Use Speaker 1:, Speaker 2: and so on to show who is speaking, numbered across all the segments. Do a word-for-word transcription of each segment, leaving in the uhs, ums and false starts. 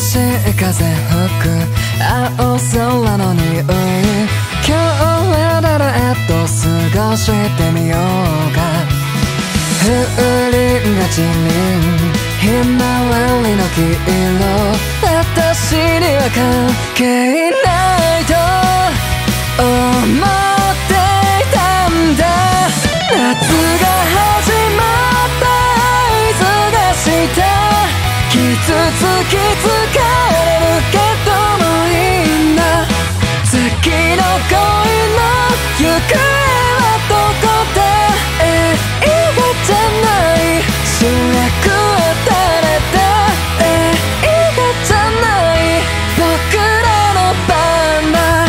Speaker 1: しい風吹く青空の匂い、今日は誰と過ごしてみようか。風鈴がチリン、ひまわりの黄色、私には関係ないと思っていたんだ。夏が始まった合図がした。傷つき疲れるけどもいいんだ。次の恋の行方はどこだ。映画じゃない主役は誰だ。映画じゃない僕らの番だ。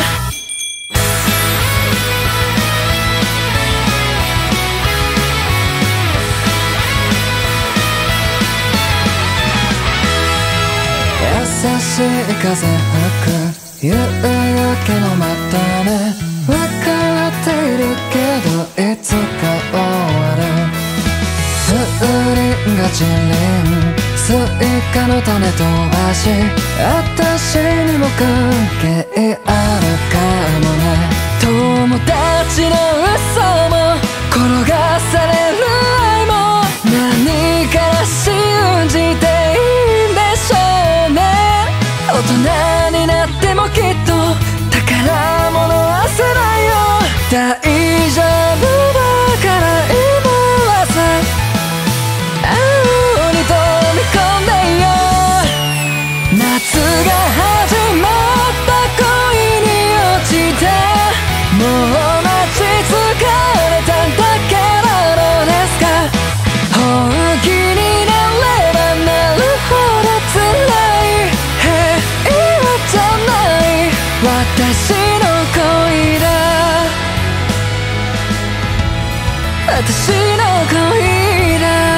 Speaker 1: 優しい風吹く夕焼けのまたね。分かっているけどいつか終わる。風鈴がチリン、スイカの種飛ばし、私にも関係あるかもね。友達の嘘も転がされる愛も何から信じていいんでしょうね。大人になってもきっと宝物はせないよ。大丈夫だから今はさ、青に飛び込んでよ。夏が始まった恋に落ちた。もう待ち疲れただけなのですか。本気になればなるほど辛い。平和じゃない私の恋だ。私の恋だ。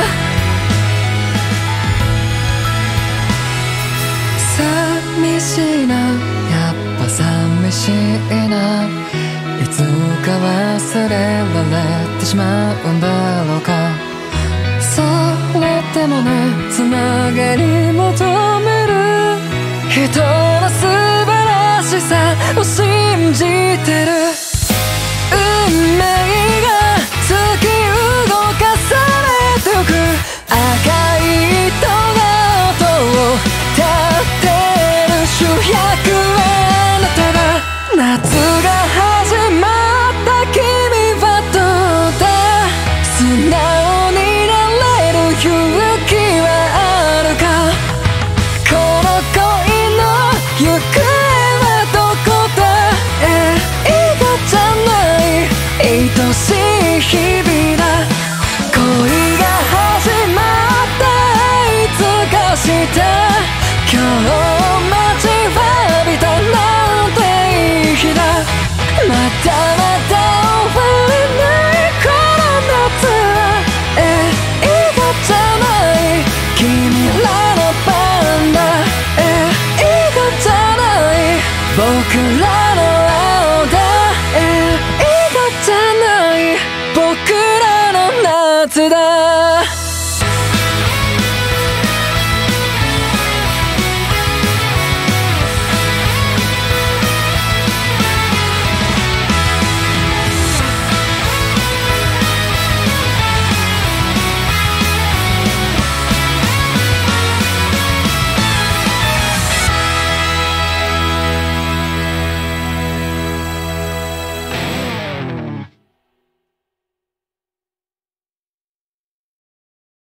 Speaker 1: 寂しいな、やっぱ寂しいな。いつか忘れられてしまうんだろうか。それでもね、つながり求める人の素晴らしさを信じてる。運命が突き動かされておく。赤い糸が音を立ってる。主役はあなただ。夏が始まった君はどうだ。素直になれる勇気はあるか。この恋の行方はどこだ。映画じゃない愛しい日々だ。恋が始まった合図がした。今日待ちわびたなんていい日だ。まだまだ終われないこの夏は映画じゃない君らの番だ。映画じゃない僕らの青だ。映画じゃない僕らの夏だ。